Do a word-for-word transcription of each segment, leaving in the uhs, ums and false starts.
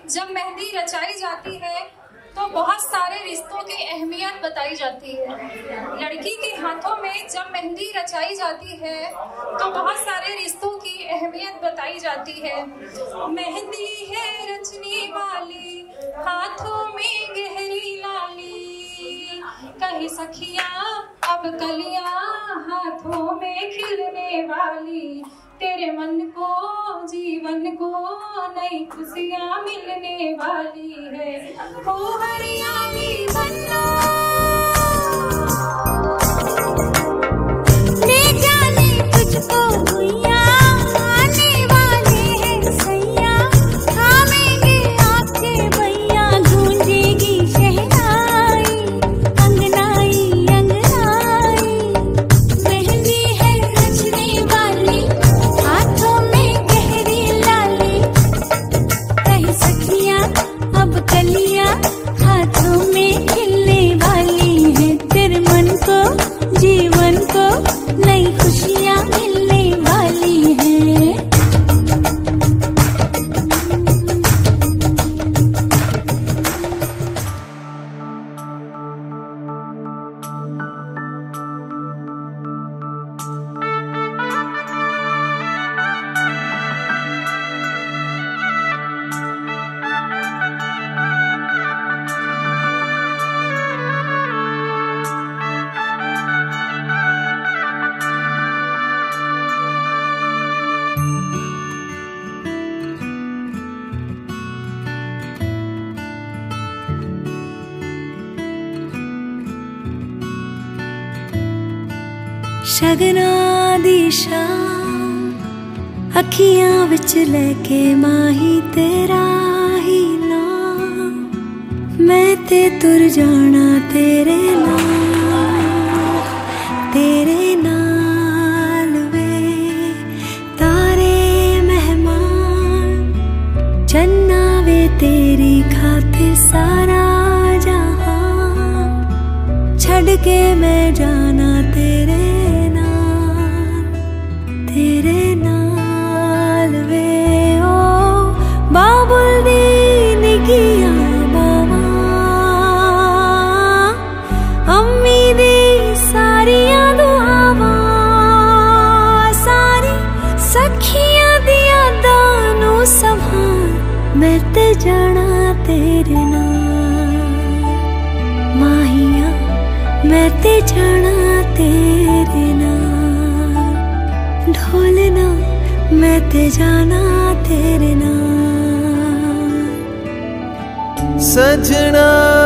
जब मेहंदी रचाई जाती है तो बहुत सारे रिश्तों की अहमियत बताई जाती है। लड़की के हाथों में जब मेहंदी रचाई जाती है तो बहुत सारे रिश्तों की अहमियत बताई जाती है। मेहंदी है रचने वाली, हाथों में गहरी लाली, कहीं सखियां अब कलियां हाथों में खिलने वाली, तेरे मन को जीवन को नई खुशियां मिलने वाली है। ओ हरियाली बन्ना ले जाने तुझको भैया, आने वाले हैं सैया, थामेंगे आपके भैया, गूंजेगी शहनाई अंगनाई अंगनाई। मेहंदी है रचने वाली, हाथों में गहरी लाली, कहीं सखियां अब कलियां हाथों में खिलने वाली है, तेरे मन को जीवन को नई खुशियां मिलने वाली है। शगना दी शाम अखियां विच लेके माही तेरा ही नाम, मैं ते तुर जाना तेरे नाल, तेरे नाल वे तारे मेहमान, चन्ना वे तेरी खातिर सारा जहां, छड़ के मैं जाना तेरे तेरे नाल वे। ओ बाबुल दी निगियां बावा, अम्मी दी सारियां दुआवां, सारी सखियां दी यादां नू संभाल, मैं ते जाना तेरे नाल माहिया, मैं ते जाना तेरे नाल ढोलना, मैं ते जाना तेरे नाल। सजना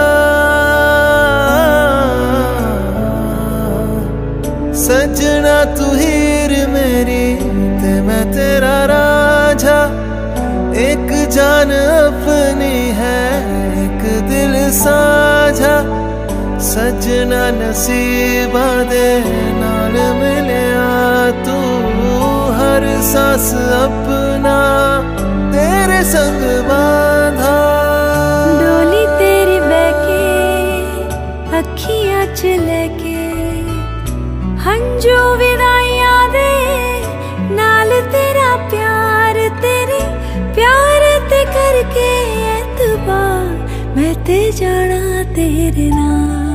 सजना तू हीर मेरी ते मैं तेरा राजा, एक जान अपनी है एक दिल साझा, सजना नसीबा दे नाल मिलिया तू, हर सांस अपना तेरे संग बांधा, डोली तेरी बैके अखियां च लेके, हंजू विदाइयां दे नाल तेरा प्यार, तेरे प्यार ते करके एतबार, मैं ते जाना तेरे नाल।